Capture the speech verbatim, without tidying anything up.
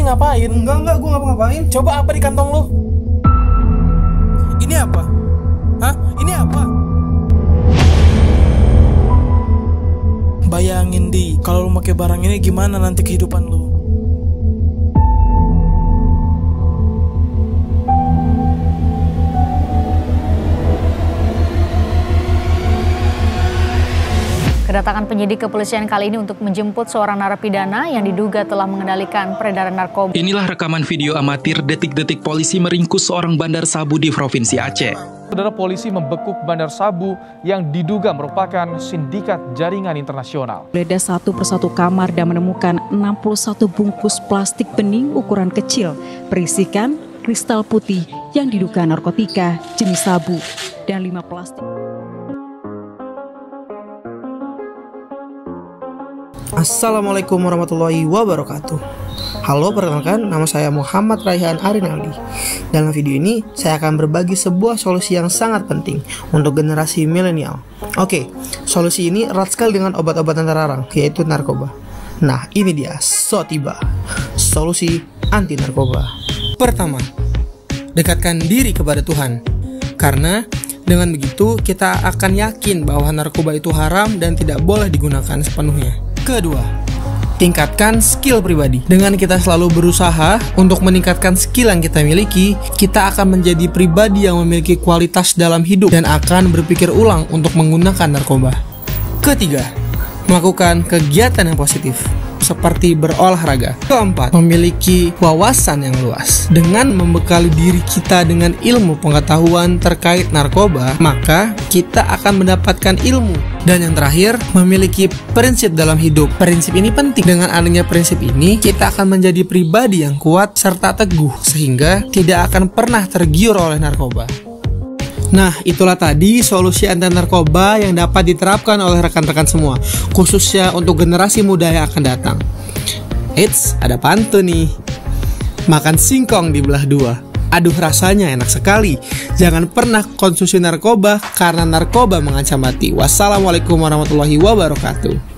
ngapain? Enggak, enggak, gue ngapa-ngapain. Coba apa di kantong lu? Ini apa? Hah? Ini apa? Bayangin di, kalau lu pakai barang ini gimana nanti kehidupan lu? Kedatangan penyidik kepolisian kali ini untuk menjemput seorang narapidana yang diduga telah mengendalikan peredaran narkoba. Inilah rekaman video amatir detik-detik polisi meringkus seorang bandar sabu di Provinsi Aceh. Saudara, polisi membekuk bandar sabu yang diduga merupakan sindikat jaringan internasional. Geledah satu persatu kamar dan menemukan enam puluh satu bungkus plastik bening ukuran kecil berisikan kristal putih yang diduga narkotika jenis sabu dan lima plastik. Assalamualaikum warahmatullahi wabarakatuh. Halo, perkenalkan, nama saya Muhammad Raihan Arinaldi. Dalam video ini, saya akan berbagi sebuah solusi yang sangat penting untuk generasi milenial. Oke, solusi ini erat sekali dengan obat-obatan terlarang, yaitu narkoba. Nah, ini dia, so tiba, solusi anti narkoba. Pertama, dekatkan diri kepada Tuhan. Karena dengan begitu, kita akan yakin bahwa narkoba itu haram dan tidak boleh digunakan sepenuhnya. Kedua, tingkatkan skill pribadi. Dengan kita selalu berusaha untuk meningkatkan skill yang kita miliki, kita akan menjadi pribadi yang memiliki kualitas dalam hidup dan akan berpikir ulang untuk menggunakan narkoba. Ketiga, melakukan kegiatan yang positif seperti berolahraga. Keempat, memiliki wawasan yang luas. Dengan membekali diri kita dengan ilmu pengetahuan terkait narkoba, maka kita akan mendapatkan ilmu. Dan yang terakhir, memiliki prinsip dalam hidup. Prinsip ini penting. Dengan adanya prinsip ini, kita akan menjadi pribadi yang kuat serta teguh, sehingga tidak akan pernah tergiur oleh narkoba. Nah, itulah tadi solusi anti narkoba yang dapat diterapkan oleh rekan-rekan semua, khususnya untuk generasi muda yang akan datang. Eits, ada pantun nih. Makan singkong dibelah dua. Aduh, rasanya enak sekali. Jangan pernah konsumsi narkoba karena narkoba mengancam mati. Wassalamualaikum warahmatullahi wabarakatuh.